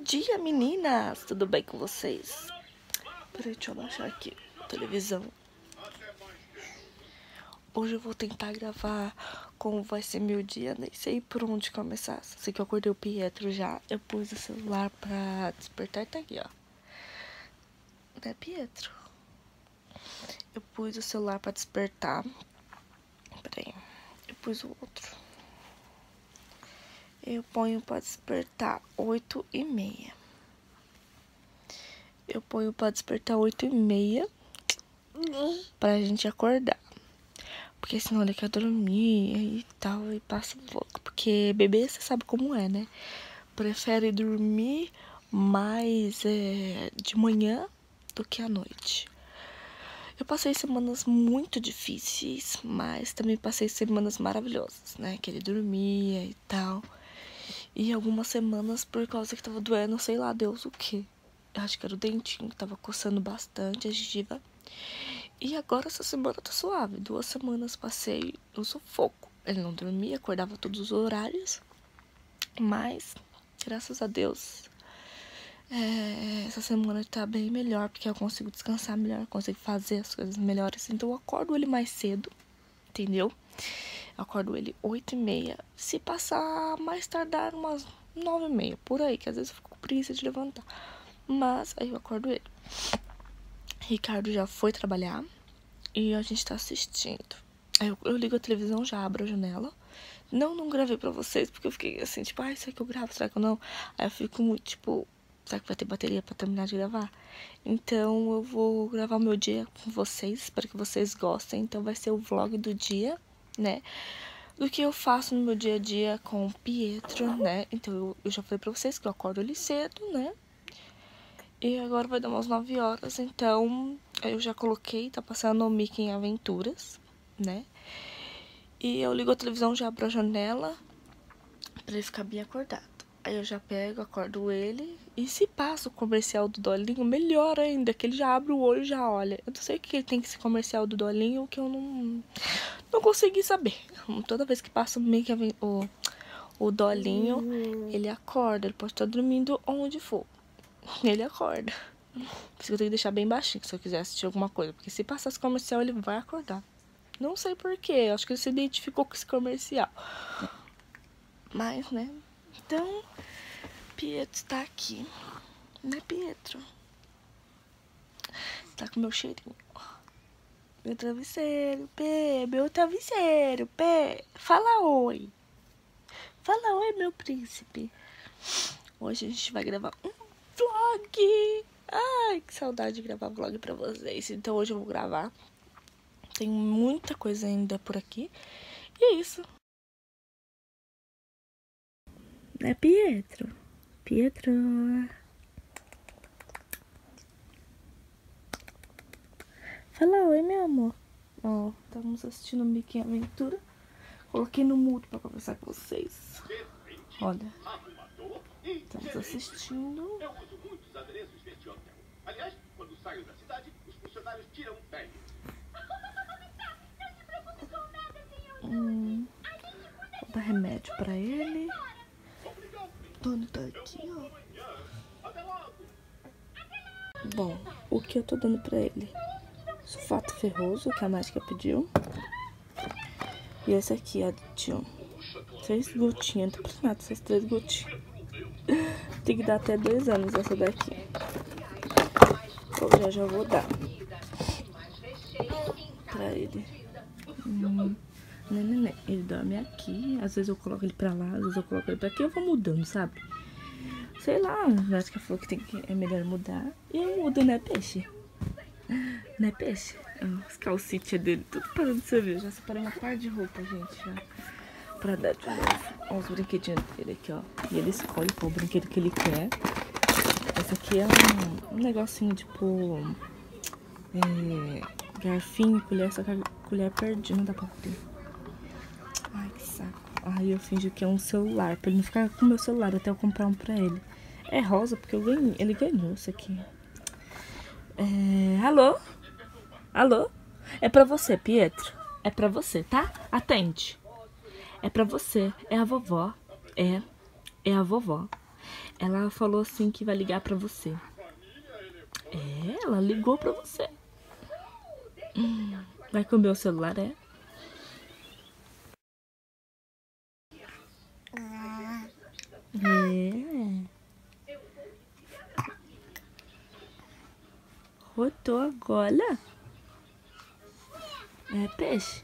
Bom dia, meninas! Tudo bem com vocês? Peraí, deixa eu abaixar aqui a televisão. Hoje eu vou tentar gravar como vai ser meu dia. Nem sei por onde começar. Só sei que eu acordei o Pietro já. Eu pus o celular pra despertar. Tá aqui, ó. Né, Pietro? Eu pus o celular pra despertar. Peraí. Eu pus o outro. Eu ponho pra despertar 8h30. Eu ponho pra despertar 8h30 pra gente acordar. Porque senão ele quer dormir e tal, e passa louco. Porque bebê, você sabe como é, né? Prefere dormir mais de manhã do que à noite. Eu passei semanas muito difíceis, mas também passei semanas maravilhosas, né? Que ele dormia e tal. E algumas semanas por causa que tava doendo, sei lá, Deus o quê. Eu acho que era o dentinho que tava coçando bastante, a gengiva. E agora essa semana tá suave. 2 semanas passei no sufoco. Ele não dormia, acordava todos os horários. Mas, graças a Deus, essa semana tá bem melhor. Porque eu consigo descansar melhor, consigo fazer as coisas melhores. Então eu acordo ele mais cedo, entendeu? Eu acordo ele 8h30. Se passar mais tardar, umas 9h30, por aí. Que às vezes eu fico com preguiça de levantar. Mas aí eu acordo ele. Ricardo já foi trabalhar e a gente tá assistindo. Aí eu ligo a televisão, já abro a janela. Não gravei pra vocês, porque eu fiquei assim, tipo, ai, será que eu gravo, será que eu não? Aí eu fico muito, tipo, será que vai ter bateria pra terminar de gravar? Então eu vou gravar o meu dia com vocês, espero que vocês gostem. Então vai ser o vlog do dia, né? Do que eu faço no meu dia a dia com o Pietro, né? Então eu já falei pra vocês que eu acordo ele cedo, né? E agora vai dar umas 9 horas, então eu já coloquei, tá passando o Mickey em Aventuras, né? E eu ligo a televisão, já abro a janela pra ele ficar bem acordado. Aí eu já pego, acordo ele. E se passa o comercial do Dolinho, melhor ainda, que ele já abre o olho e já olha. Eu não sei o que tem esse comercial do Dolinho que eu não consegui saber. Toda vez que passa o Mickey, o Dolinho, ele acorda, ele pode estar dormindo onde for. Ele acorda. Por isso que eu tenho que deixar bem baixinho se eu quiser assistir alguma coisa. Porque se passar esse comercial, ele vai acordar. Não sei porquê. Acho que ele se identificou com esse comercial. Mas, né? Então, Pietro tá aqui. Né, Pietro? Tá com meu cheirinho. Meu travesseiro, Pê. Meu travesseiro, Pê. Fala oi. Fala oi, meu príncipe. Hoje a gente vai gravar um vlog. Ai, que saudade de gravar vlog pra vocês. Então hoje eu vou gravar. Tem muita coisa ainda por aqui. E é isso. Né, Pietro? Pietro. Fala oi, meu amor. Ó, estamos assistindo Mickey em Aventura. Coloquei no mudo pra conversar com vocês. Olha. Estamos assistindo. Eu uso muitos adereços deste hotel. Aliás, quando saio da cidade, os funcionários tiram férias. Não se preocupe com nada, senhor. Vou dar remédio pra ele. Tony tá aqui, ó. Bom, o que eu tô dando pra ele? Sulfato ferroso, que a mágica pediu. E esse aqui, aditivo. 6 gotinhas, não tô precisando, essas 3 gotinhas. Tem que dar até 2 anos essa daqui. Então já vou dar pra ele. Né. Ele dorme aqui. Às vezes eu coloco ele pra lá, às vezes eu coloco ele pra aqui. Eu vou mudando, sabe? Sei lá, a médica falou que é melhor mudar. E eu mudo, né, peixe? Né, peixe? As calcinhas dele, tudo parando de servir. Já separei uma par de roupa, gente, já. Pra dar de novo. Olha os brinquedinhos dele aqui, ó. E ele escolhe qual o brinquedo que ele quer. Esse aqui é um negocinho, tipo... garfinho, colher, só que a colher perdida, não dá pra abrir. Ai, que saco. Aí eu fingi que é um celular, pra ele não ficar com o meu celular até eu comprar um pra ele. É rosa, porque ele ganhou isso aqui. Alô? Alô? É pra você, Pietro. É pra você, tá? Atende. É pra você. É a vovó. É a vovó. Ela falou assim que vai ligar pra você. É, ela ligou pra você. Vai comer o celular, é? É. Rotou agora. É peixe.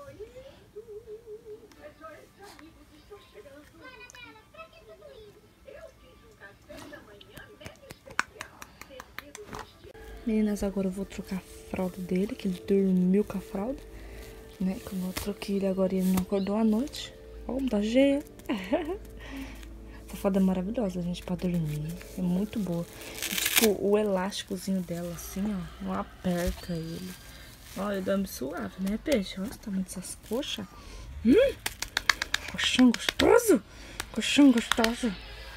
Meninas, agora eu vou trocar a fralda dele, que ele dormiu com a fralda, né? Quando eu troquei ele agora, ele não acordou à noite. Ó, da G. Essa fralda é maravilhosa, gente, pra dormir. É muito boa. E, tipo, o elásticozinho dela, assim, ó, não aperta ele. Ó, ele dorme suave, né, peixe? Olha o tamanho dessas coxas. Colchão gostoso. Colchão gostoso.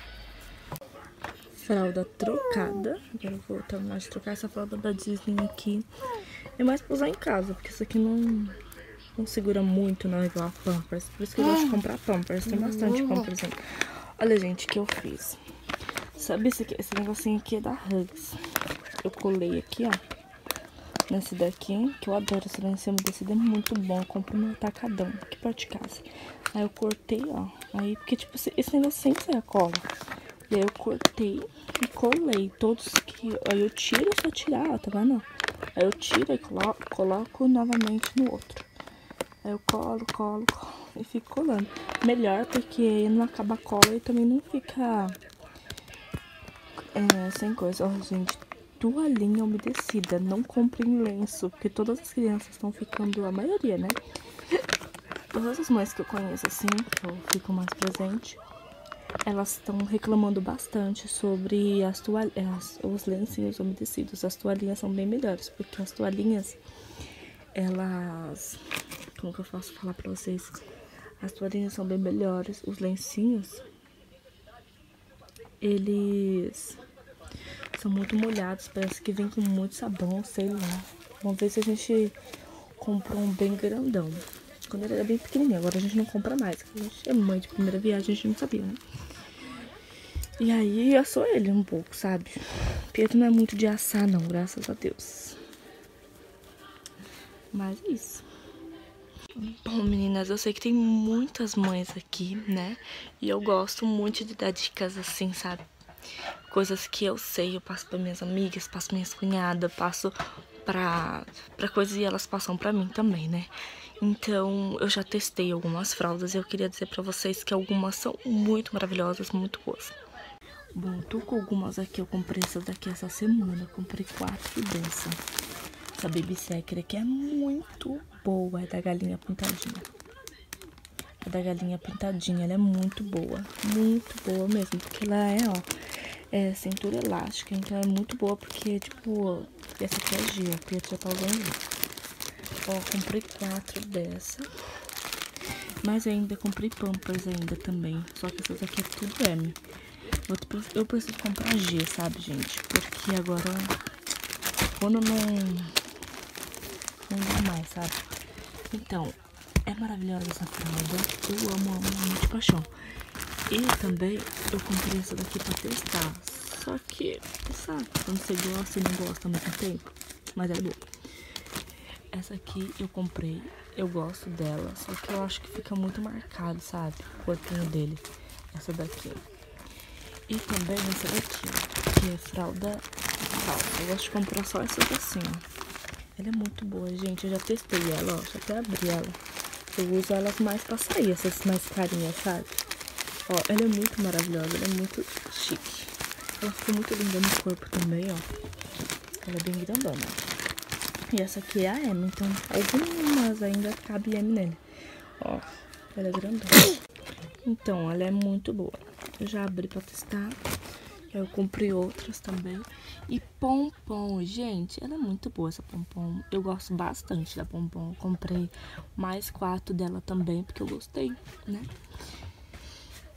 Fralda trocada. Agora eu vou terminar de trocar essa fralda da Disney aqui. É mais pra usar em casa, porque isso aqui não segura muito, não, igual a Pampers. Por isso que eu gosto de comprar Pampers. Tem bastante Pampers aí. Olha, gente, o que eu fiz. Sabe esse negocinho aqui é da Hugs. Eu colei aqui, ó. Nesse daqui, que eu adoro esse lenço umedecido, é muito bom. Eu compro no atacadão, aqui perto de casa. Aí eu cortei, ó. Aí, porque, tipo, esse negócio sempre sai a cola. E aí eu cortei e colei todos que... Aí eu tiro, é só tirar, ó, tá vendo? Aí eu tiro e coloco novamente no outro. Aí eu colo e fico colando. Melhor porque não acaba a cola e também não fica sem coisa. Ó, gente, toalhinha umedecida. Não comprem lenço, porque todas as crianças estão ficando, a maioria, né? Todas as mães que eu conheço, assim, que eu fico mais presente, elas estão reclamando bastante sobre os lencinhos umedecidos. As toalhinhas são bem melhores, porque as toalhinhas, elas... Como que eu posso falar pra vocês? As toalhinhas são bem melhores. Os lencinhos, eles são muito molhados. Parece que vem com muito sabão, sei lá. Uma vez a gente comprou um bem grandão. Quando ele era bem pequenininho. Agora a gente não compra mais. A gente é mãe de primeira viagem, a gente não sabia, né? E aí assou ele um pouco, sabe? Pedro não é muito de assar, não, graças a Deus. Mas é isso. Bom, meninas, eu sei que tem muitas mães aqui, né? E eu gosto muito de dar dicas assim, sabe? Coisas que eu sei, eu passo para minhas amigas, passo pra minhas cunhadas, passo pra coisas e elas passam pra mim também, né? Então, eu já testei algumas fraldas e eu queria dizer pra vocês que algumas são muito maravilhosas, muito boas. Bom, tô com algumas aqui, eu comprei essas daqui essa semana, eu comprei 4 dessas. Essa Baby Secret que é muito boa, é da galinha pintadinha. A da galinha pintadinha, ela é muito boa mesmo, porque ela é cintura elástica, então é muito boa, porque, tipo, essa aqui é G, a Pia já tá usando. Ó, comprei 4 dessa, mas ainda comprei Pampers ainda também, só que essas aqui é tudo M. Eu preciso comprar G, sabe, gente, porque agora, quando não dá mais, sabe? Então, é maravilhosa essa fralda. Eu amo de paixão. E também eu comprei essa daqui pra testar. Só que, sabe, quando você gosta e não gosta ao mesmo tempo. Mas ela é boa. Essa aqui eu comprei. Eu gosto dela. Só que eu acho que fica muito marcado, sabe? O corpinho dele. Essa daqui. E também essa daqui, que é fralda falsa. Eu gosto de comprar só essas assim, ó. Ela é muito boa, gente. Eu já testei ela, ó. Já até abri ela. Eu uso elas mais pra sair, essas mais carinhas, sabe? Ó, ela é muito maravilhosa. Ela é muito chique. Ela ficou muito linda no corpo também, ó. Ela é bem grandona. E essa aqui é a M, então algumas ainda cabe M nele. Ó, ela é grandona. Então, ela é muito boa. Eu já abri pra testar. Eu comprei outras também. E Pompom, gente, ela é muito boa essa Pompom. Eu gosto bastante da Pompom. Eu comprei mais 4 dela também, porque eu gostei, né?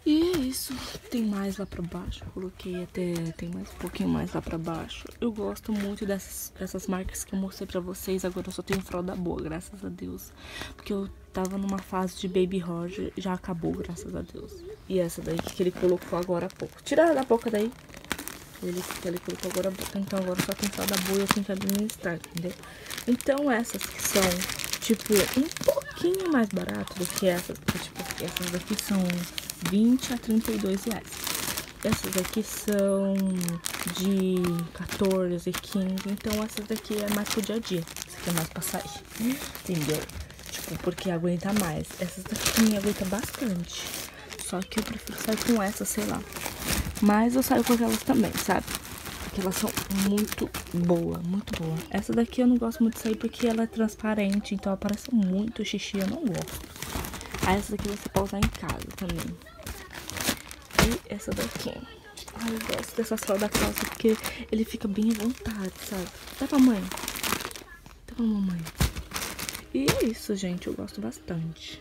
E é isso, tem mais lá pra baixo, coloquei até, tem mais um pouquinho mais lá pra baixo. Eu gosto muito dessas marcas que eu mostrei pra vocês, agora eu só tenho fralda boa, graças a Deus. Porque eu tava numa fase de Baby Roger, já acabou, graças a Deus. E essa daí que ele colocou agora há pouco, tira da boca daí. Ele colocou agora há pouco, então agora só tem fralda boa e eu tenho que administrar, entendeu? Então essas que são, tipo, um pouquinho mais barato do que essas, porque, tipo, essas daqui são 20 a 32 reais. Essas aqui são de 14, 15. Então essas daqui é mais pro dia a dia. Essa aqui é mais pra sair. Entendeu? Tipo, porque aguenta mais. Essas daqui também aguenta bastante. Só que eu prefiro sair com essa, sei lá. Mas eu saio com aquelas também, sabe? Porque elas são muito boas, muito boas. Essa daqui eu não gosto muito de sair porque ela é transparente. Então aparece muito xixi, eu não gosto. Essa daqui você pode usar em casa também. E essa daqui. Ai, eu gosto dessa fralda calça porque ele fica bem à vontade, sabe? Dá pra mãe. Dá pra mamãe. E é isso, gente. Eu gosto bastante.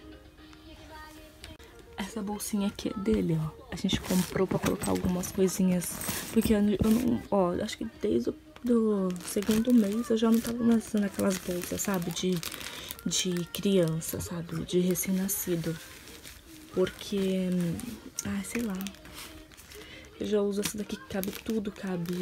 Essa bolsinha aqui é dele, ó. A gente comprou pra colocar algumas coisinhas. Porque eu não... Ó, acho que desde o segundo mês eu já não tava lançando aquelas bolsas, sabe? De criança, sabe? De recém-nascido. Porque... ai, sei lá. Eu já uso essa daqui que cabe tudo. Cabe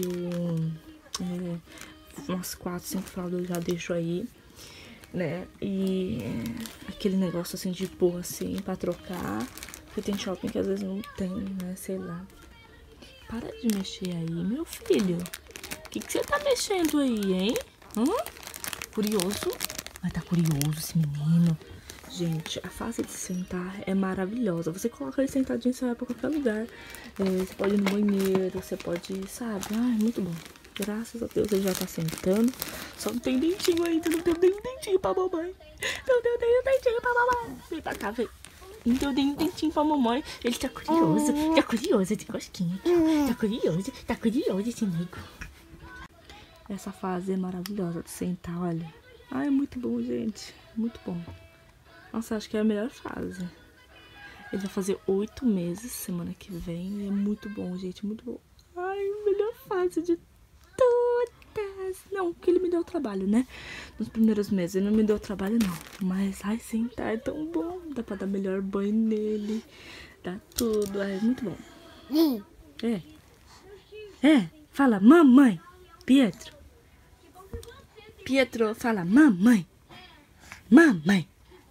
umas 4, 5 fraldas eu já deixo aí, né? E aquele negócio assim de pôr assim pra trocar. Porque tem shopping que às vezes não tem, né? Sei lá. Para de mexer aí, meu filho. O que você tá mexendo aí, hein? Curioso? Mas tá curioso esse menino. Gente, a fase de sentar é maravilhosa. Você coloca ele sentadinho, você vai pra qualquer lugar. Você pode ir no banheiro, você pode, sabe? Ai, muito bom. Graças a Deus ele já tá sentando. Só não tem dentinho ainda, não tem nem dentinho pra mamãe. Não tem nem dentinho pra mamãe. Vem pra cá, vem. Não tem nem dentinho pra mamãe. Ele tá curioso de cosquinha aqui, ó. Tá curioso esse nego. Essa fase é maravilhosa de sentar, olha. Ai, é muito bom, gente. Muito bom. Nossa, acho que é a melhor fase. Ele vai fazer 8 meses semana que vem. E é muito bom, gente. Muito bom. Ai, melhor fase de todas. Não, porque ele me deu trabalho, né? Nos primeiros meses ele não me deu trabalho, não. Mas, ai, sentar é tão bom. Dá pra dar melhor banho nele. Dá tudo. Ai, é muito bom. Fala, mamãe. Pietro, fala, mamãe. Mamãe.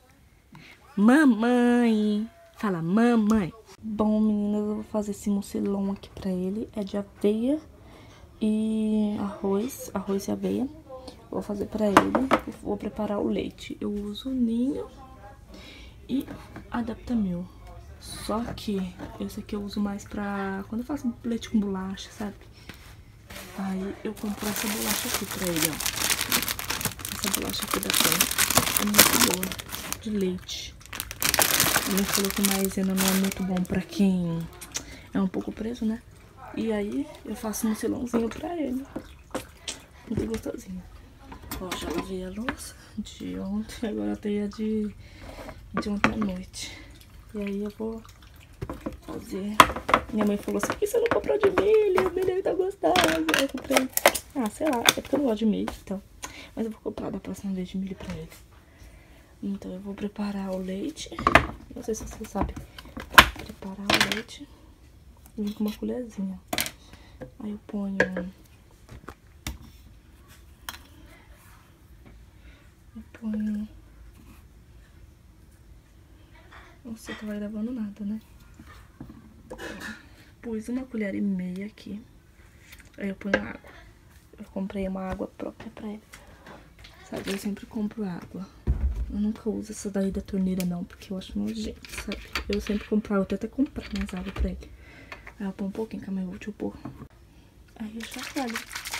Mamãe. Fala, mamãe. Bom, meninas, eu vou fazer esse mucilão aqui pra ele. É de aveia e arroz e aveia. Vou fazer pra ele. Vou preparar o leite. Eu uso ninho e Adaptamil. Só que esse aqui eu uso mais pra quando eu faço leite com bolacha, sabe? Aí eu compro essa bolacha aqui pra ele, ó. Essa bolacha aqui da Pan é muito boa, de leite. Ele falou que maisena não é muito bom pra quem é um pouco preso, né? E aí eu faço um mucilãozinho pra ele. Muito gostosinho. Ó, já lavei a louça de ontem, agora tem a de ontem à noite. E aí eu vou fazer. Minha mãe falou assim, por que você não comprou de milho? O milho tá gostoso. Aí eu comprei. Ah, sei lá, é porque eu não gosto de milho, então. Mas eu vou comprar da próxima vez de milho pra ele. Então eu vou preparar o leite. Não sei se você sabe preparar o leite. Vem com uma colherzinha. Aí eu ponho... Não sei se vai gravando nada, né? Pus 1,5 colher aqui. Aí eu ponho água. Eu comprei uma água própria pra ele. Sabe, eu sempre compro água. Eu nunca uso essa daí da torneira não, porque eu acho nojento, sabe? Eu sempre compro água, eu até comprar mais água pra ele. Aí eu ponho um pouquinho, calma aí, eu vou te pôr. Aí eu chacoalho.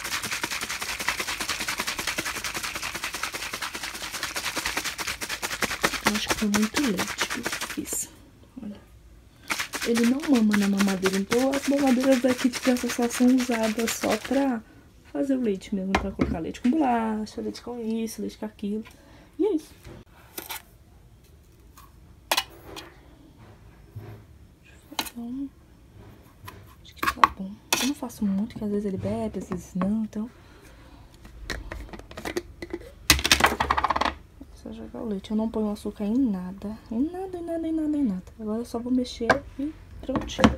Eu acho que foi muito leite que eu fiz. Olha. Ele não mama na mamadeira, então as mamadeiras daqui de criança só são usadas só pra fazer o leite mesmo, pra colocar leite com bolacha, leite com isso, leite com aquilo. E é isso. Então, acho que tá bom. Eu não faço muito, porque às vezes ele bebe, às vezes não, então... Só jogar o leite. Eu não ponho açúcar em nada. Em nada, em nada, em nada, em nada. Agora eu só vou mexer e prontinho.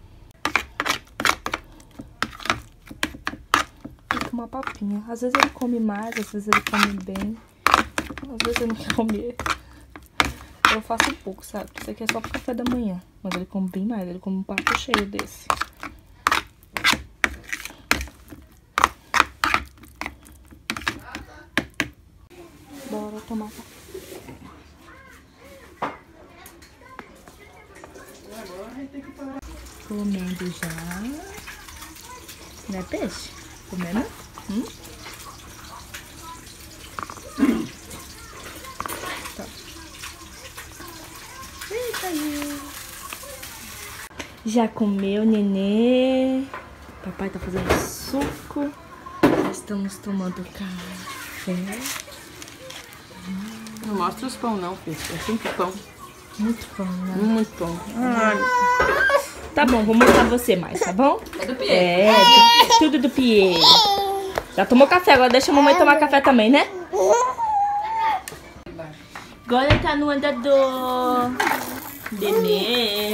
Fica uma papinha. Às vezes ele come mais, às vezes ele come bem. Às vezes ele não quer comer. Eu faço um pouco, sabe? Isso aqui é só pro café da manhã. Mas ele come bem mais. Ele come um prato cheio desse. Bora tomar café. Comendo já. Não é peixe? Comendo? Tá. Eita aí. Já comeu, nenê? Papai tá fazendo suco. Já estamos tomando café. Não mostra os pão não, filho. É sempre pão. Muito bom, né? Muito pão. Tá bom, vou mostrar você mais, tá bom? É do Pierre. É, tudo do Pierre. Já tomou café, agora deixa a mamãe tomar café também, né? Agora tá no andador. Nenê.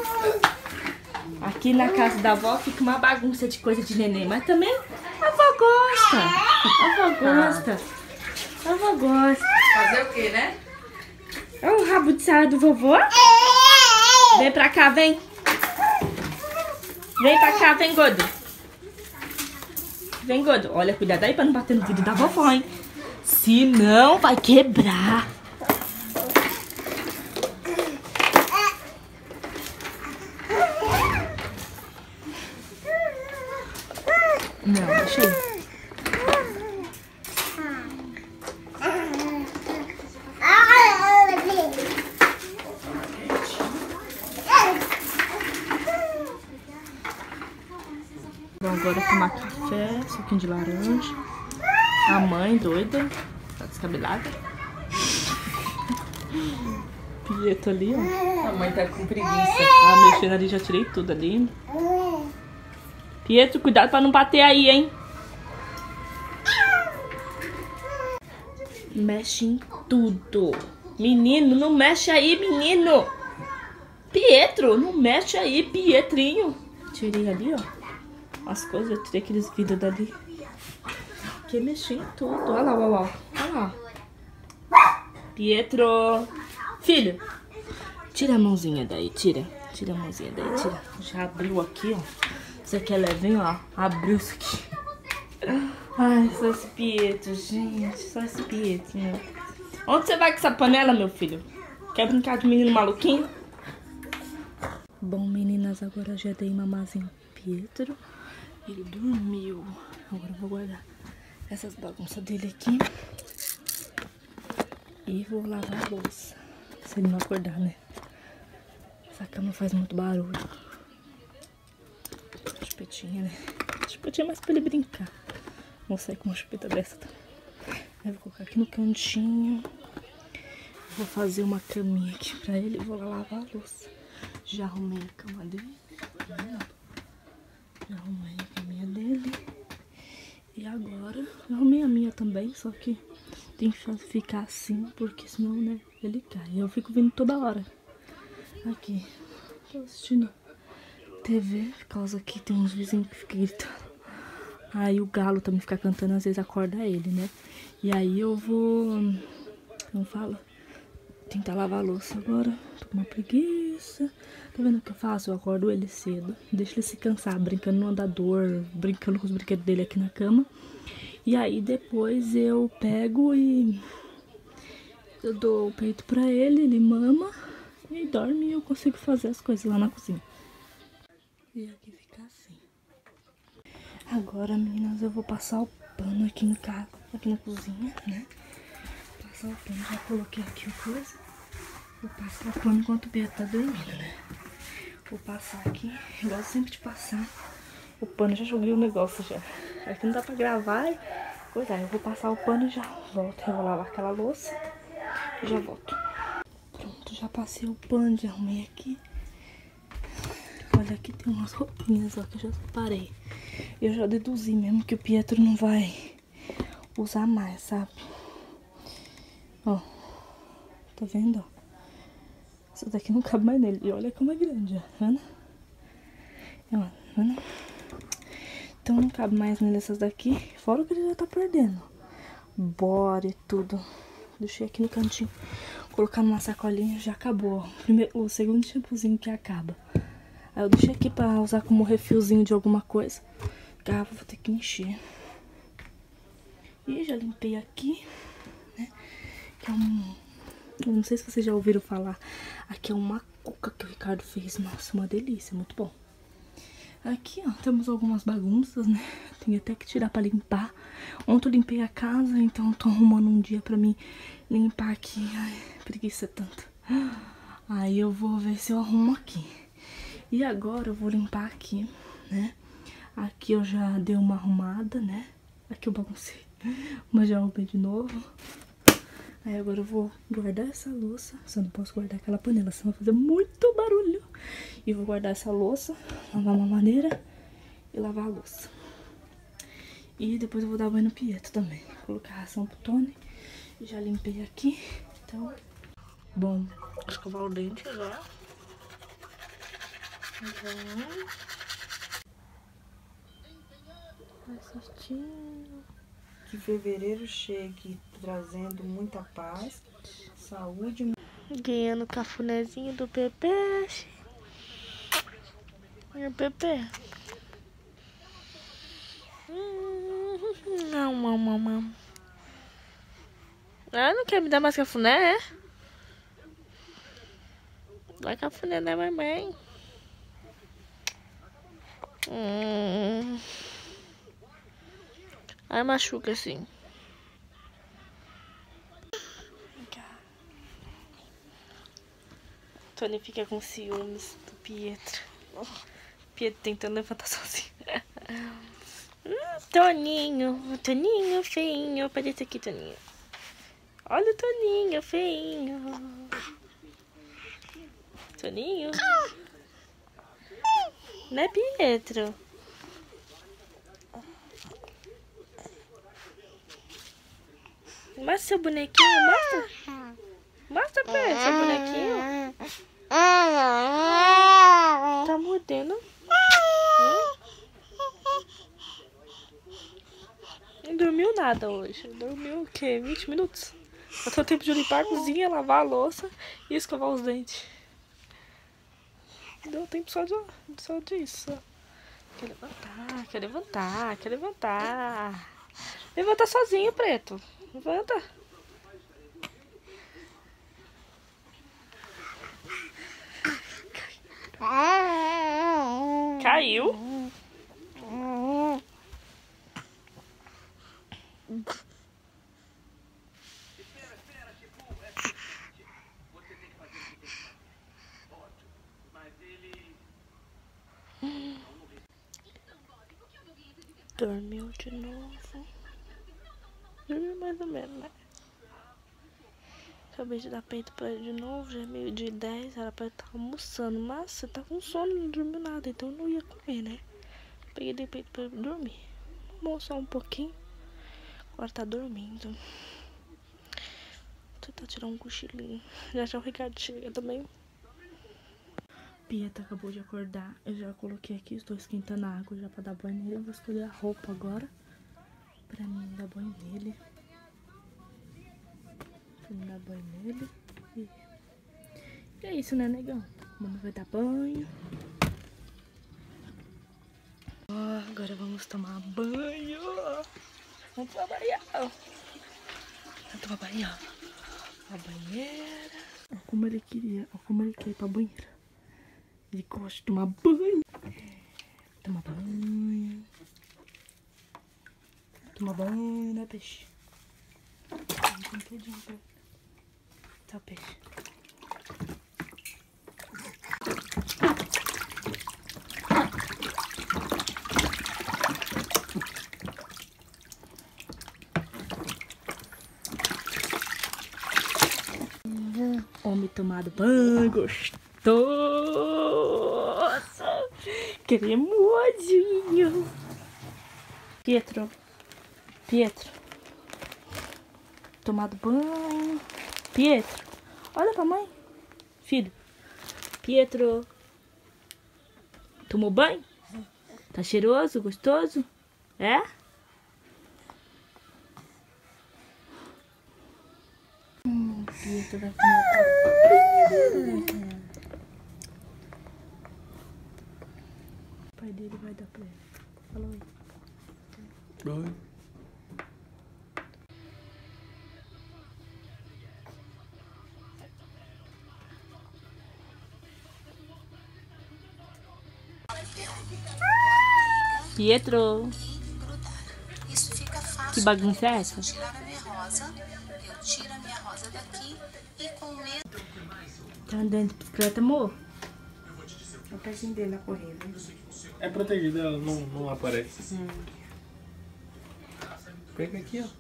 Aqui na casa da avó fica uma bagunça de coisa de nenê, mas também a avó gosta. A avó gosta. A avó gosta. Fazer o quê, né? Olha o rabo de saia do vovô. Vem pra cá, vem. Vem pra cá, vem, gordo. Vem, gordo. Olha, cuidado aí pra não bater no vidro da vovó, hein? Se não, vai quebrar. Não, deixa eu. Vou agora tomar café, suquinho de laranja. A mãe doida, tá descabelada. Pietro ali, ó. A mãe tá com preguiça. Ah, mexendo ali, já tirei tudo ali. Pietro, cuidado pra não bater aí, hein? Mexe em tudo. Menino, não mexe aí, menino. Pietro, não mexe aí, Pietrinho. Tirei ali, ó. As coisas, eu tirei aqueles vidros dali. Que mexi em tudo. Olha lá, olha lá, olha lá. Pietro. Filho, tira a mãozinha daí, tira. Tira a mãozinha daí, tira. Já abriu aqui, ó. Isso aqui é levinho, ó. Abriu isso aqui. Ai, só esse Pietro, gente. Só esse Pietro, meu. Onde você vai com essa panela, meu filho? Quer brincar de menino maluquinho? Bom, meninas, agora já dei mamazinho Pietro. Ele dormiu. Agora eu vou guardar essas bagunças dele aqui. E vou lavar a louça. Se ele não acordar, né? Essa cama faz muito barulho. Chupetinha, né? Chupetinha é mais pra ele brincar. Vou sair com uma chupeta dessa também. Aí vou colocar aqui no cantinho. Vou fazer uma caminha aqui pra ele e vou lá lavar a louça. Já arrumei a cama dele. Já arrumei a caminha dele. E agora eu arrumei a minha também, só que tem que ficar assim, porque senão, né, ele cai. Eu fico vindo toda hora. Aqui, tô assistindo TV, por causa que tem uns vizinhos que ficam gritando. Aí o galo também fica cantando, às vezes acorda ele, né? E aí eu vou, como fala? Tentar lavar a louça agora. Tô com uma preguiça. Tá vendo o que eu faço? Eu acordo ele cedo. Deixo ele se cansar, brincando no andador, brincando com os brinquedos dele aqui na cama. E aí depois eu pego e eu dou o peito pra ele, ele mama e dorme e eu consigo fazer as coisas lá na cozinha. E aqui fica assim. Agora, meninas, eu vou passar o pano aqui em casa, aqui na cozinha, né? Passar o pano, já coloquei aqui o coisa. Vou passar o pano enquanto o Beto tá dormindo, né? Vou passar aqui, eu gosto sempre de passar o pano, já joguei o negócio já. Aqui não dá pra gravar, pois é, eu vou passar o pano e já volto. Eu vou lavar aquela louça e já volto. Pronto, já passei o pano, já arrumei aqui. Olha, aqui tem umas roupinhas, ó, que eu já separei. Eu já deduzi mesmo que o Pietro não vai usar mais, sabe? Ó, tá vendo, ó? Isso daqui não cabe mais nele. E olha como é grande, ó, tá vendo? Ó, tá vendo? Então não cabe mais nele essas daqui. Fora o que ele já tá perdendo. Bora e tudo. Deixei aqui no cantinho. Colocar numa sacolinha, já acabou. O segundo shampoozinho que acaba. Aí eu deixei aqui pra usar como refilzinho de alguma coisa. Garrafa vou ter que encher. E já limpei aqui, né? Que é eu não sei se vocês já ouviram falar. Aqui é uma cuca que o Ricardo fez. Nossa, uma delícia, muito bom. Aqui, ó, temos algumas bagunças, né? Tem até que tirar pra limpar. Ontem eu limpei a casa, então eu tô arrumando um dia pra mim limpar aqui. Ai, preguiça tanto. Aí eu vou ver se eu arrumo aqui. E agora eu vou limpar aqui, né? Aqui eu já dei uma arrumada, né? Aqui eu baguncei, mas já arrumei de novo. Aí agora eu vou guardar essa louça. Só não posso guardar aquela panela, senão vai fazer muito barulho. E vou guardar essa louça, lavar uma maneira e lavar a louça. E depois eu vou dar banho no Pietro também. Colocar a ração pro Tony. Já limpei aqui, então... Bom, escovar o dente já. Assistindo. Que fevereiro chegue trazendo muita paz, saúde. Ganhando o cafunézinho do Pepe. E o Pepe? Não. Ah, não quer me dar mais cafuné, é? Dá cafuné da mamãe. Aí machuca assim. Tony fica com ciúmes do Pietro. Pietro tentando levantar sozinho. Toninho feinho. Aparece aqui, Toninho. Olha o Toninho feinho. Toninho. Né, Pietro? Mostra seu bonequinho, mostra. Mostra pra ele seu bonequinho. Tá mordendo. Não dormiu nada hoje. Dormiu o quê? 20 minutos? Eu tô tempo de limpar a cozinha, lavar a louça e escovar os dentes. Deu tempo só disso. Quer levantar. Levanta sozinho, Preto. Levanta. Caiu. Espera, Chico. Você tem que fazer o que tem que fazer. Ótimo. Mas ele... Dormiu de novo. Dormiu mais ou menos, né? Acabei de dar peito pra ele de novo. Já é 12h10. Era pra ele estar almoçando. Mas você tá com sono, não dormiu nada. Então eu não ia comer, né? Peguei de peito pra ele dormir. Almoçou um pouquinho. Agora tá dormindo. Vou tentar tirar um cochilinho. Já o Ricardo chega também. Pietro acabou de acordar. Eu já coloquei aqui, estou esquentando a água já pra dar banho nele. Eu vou escolher a roupa agora pra mim dar banho nele. E é isso, né, negão? Mamãe vai dar banho. Agora vamos tomar banho. Vamos tomar banho. Vamos tomar banho. A banheira. Olha como ele queria. Olha como ele quer ir pra banheira. Ele gosta de tomar banho. Toma banho. Toma banho, né, peixe? Tem tudinho pra... Tá, peixe. Homem tomado banho, gostoso. Cremosinho. Pietro. Tomado banho. Pietro. Olha pra mãe. Filho. Pietro. Tomou banho? Tá cheiroso? Gostoso? É? Pietro vai comer. O pai dele vai dar pra ele. Falou aí. Oi. Pietro. Isso fica fácil. Que bagunça é essa? Tirar a minha rosa, eu tiro a minha rosa daqui e com medo. Tá andando de bicicleta, amor? É o pezinho dele na corrida. É protegida, ela não aparece. Pega aqui, ó.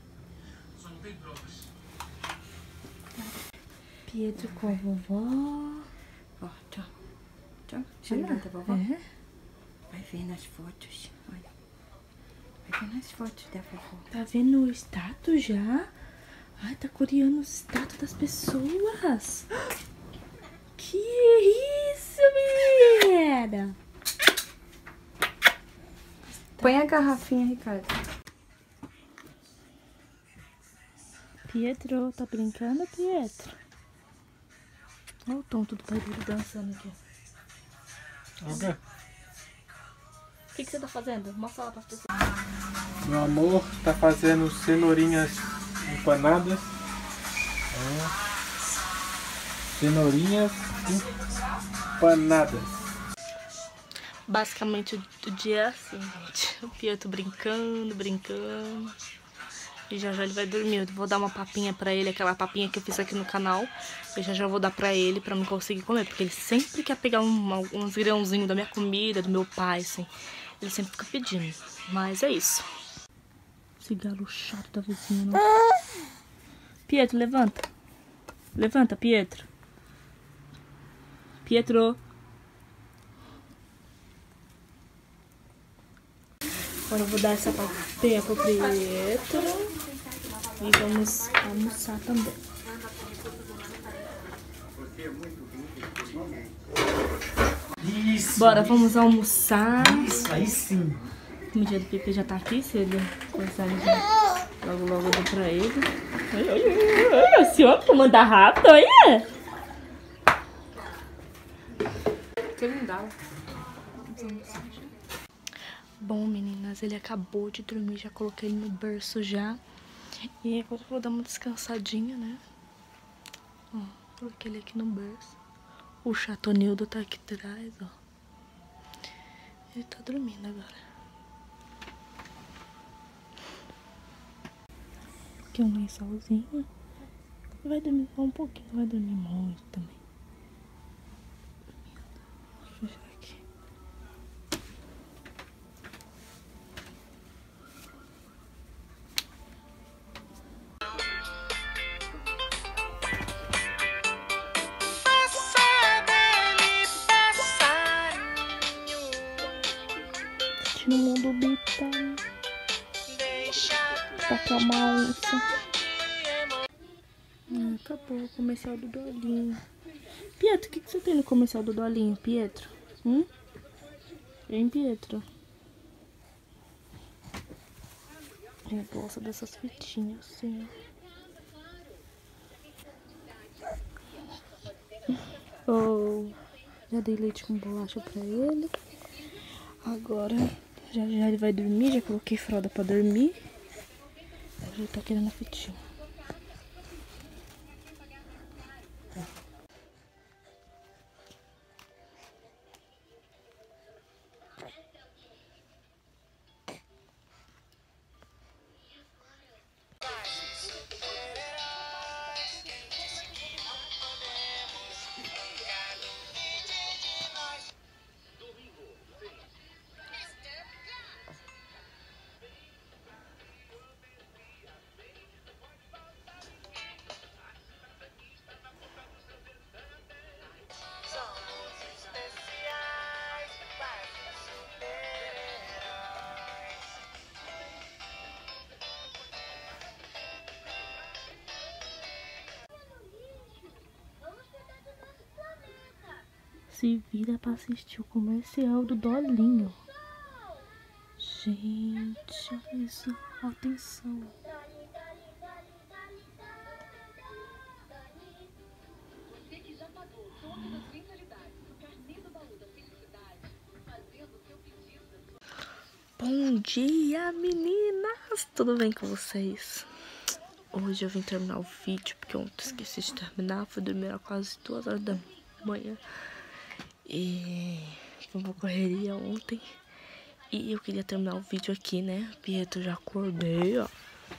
Pietro com a vovó. Ó, tchau. Tchau. Chega da vovó. É. Vai ver nas fotos. Olha. Vai ver nas fotos da vovó. Tá vendo o status já? Ai, tá coreando o status das pessoas. Que isso, menina? Põe a garrafinha, Ricardo. Pietro, tá brincando, Pietro? Olha o tonto do pai dele dançando aqui. Ok. O que você tá fazendo? Mostra lá pras pessoas. Meu amor tá fazendo cenourinhas empanadas. Cenourinhas empanadas. Basicamente o dia é assim, gente. O Pietro brincando. E já ele vai dormir. Eu vou dar uma papinha pra ele, aquela papinha que eu fiz aqui no canal. Eu já vou dar pra ele, pra não conseguir comer. Porque ele sempre quer pegar uns grãozinhos da minha comida, do meu pai, assim. Ele sempre fica pedindo. Mas é isso. Esse galo chato da vizinha, não. Pietro, levanta. Levanta, Pietro. Pietro. Agora eu vou dar essa papinha pro Pietro. E vamos almoçar também. Isso. Bora, vamos almoçar. Isso, aí sim. O comidinha do Pipi já tá aqui, se ele começar ele já logo eu dou pra ele. Olha, o senhor como anda rápido, olha. Que não dá. Bom, meninas, ele acabou de dormir, já coloquei ele no berço já. E agora eu vou dar uma descansadinha, né? Ó, coloquei ele aqui no berço. O Chatonildo tá aqui atrás, ó. Ele tá dormindo agora. Aqui um lençolzinho. Vai dormir só um pouquinho, vai dormir muito também. Deixa eu fechar aqui. No mundo bitão pra acalmar a onça. Acabou o comercial do Dolinho. Pietro, o que você tem no comercial do Dolinho, Pietro? Hein, Pietro? Eu gosto dessas fitinhas assim. Oh, já dei leite com bolacha pra ele. Agora já ele vai dormir, já coloquei fralda pra dormir. Já tá querendo a fitinha. se vira pra assistir o comercial do Dolinho. Gente, olha isso. Atenção. Você que já pagou todas as mensalidades do carnê do baú da felicidade, fazendo o seu pedido. Bom dia, meninas! Tudo bem com vocês? Hoje eu vim terminar o vídeo, porque ontem esqueci de terminar. Fui dormir a quase 2 horas da manhã. E foi uma correria ontem. E eu queria terminar o vídeo aqui, né? Pietro, já acordei, ó.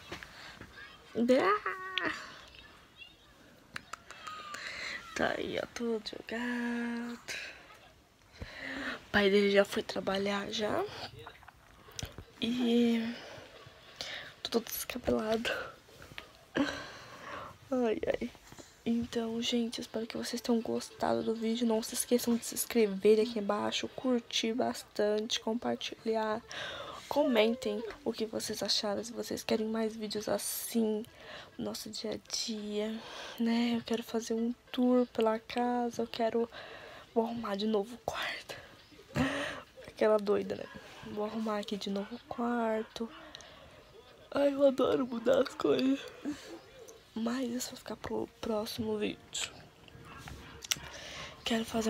Tá aí, ó, todo jogado. O pai dele já foi trabalhar já. E tô todo descabelado. Ai, ai. Então, gente, espero que vocês tenham gostado do vídeo. Não se esqueçam de se inscrever aqui embaixo, curtir bastante, compartilhar. Comentem o que vocês acharam, se vocês querem mais vídeos assim, no nosso dia a dia, né? Eu quero fazer um tour pela casa, vou arrumar de novo o quarto. Aquela doida, né? Vou arrumar aqui de novo o quarto. Ai, eu adoro mudar as coisas. Mas isso vai ficar pro próximo vídeo. Quero fazer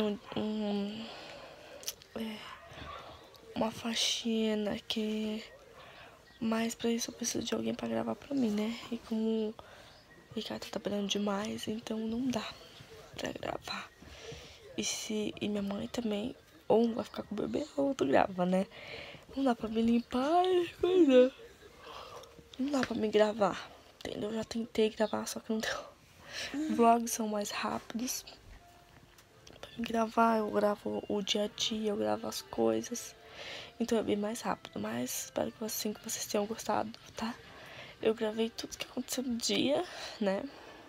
uma faxina que... Mas pra isso eu preciso de alguém pra gravar pra mim, né? E como o Ricardo tá trabalhando demais, então não dá pra gravar. E minha mãe também, ou um vai ficar com o bebê, ou outro grava, né? Não dá pra me limpar e coisa. Não dá pra me gravar, entendeu? Eu já tentei gravar, só que não deu. Vlogs são mais rápidos. Pra me gravar, eu gravo o dia a dia, eu gravo as coisas. Então é bem mais rápido, mas espero que vocês tenham gostado, tá? Eu gravei tudo que aconteceu no dia, né?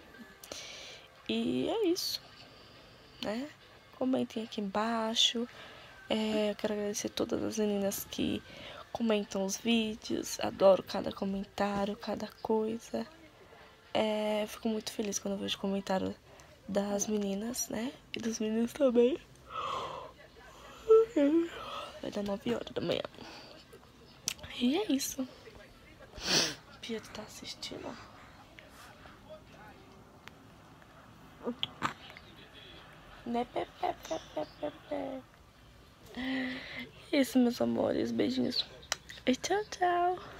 E é isso, né? Comentem aqui embaixo. Eu quero agradecer todas as meninas que comentam os vídeos. Adoro cada comentário, cada coisa. Fico muito feliz quando eu vejo comentário das meninas, né? E dos meninos também. Vai dar 9 horas da manhã. E é isso. O Pietro tá assistindo. Né, Pepe. Isso, meus amores. Beijinhos. E tchau, tchau.